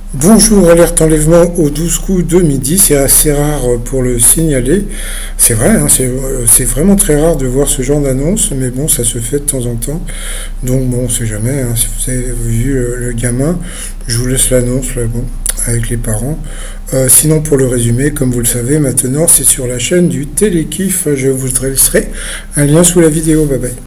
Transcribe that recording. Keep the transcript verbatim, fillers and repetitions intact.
Bonjour, alerte enlèvement aux douze coups de midi, c'est assez rare pour le signaler. C'est vrai, hein, c'est euh, c'est vraiment très rare de voir ce genre d'annonce, mais bon, ça se fait de temps en temps. Donc bon, on sait jamais, hein, si vous avez vu le, le gamin, je vous laisse l'annonce, là, bon, avec les parents. Euh, sinon, pour le résumé, comme vous le savez, maintenant, c'est sur la chaîne du Télékiff, je vous laisserai un lien sous la vidéo, bye bye.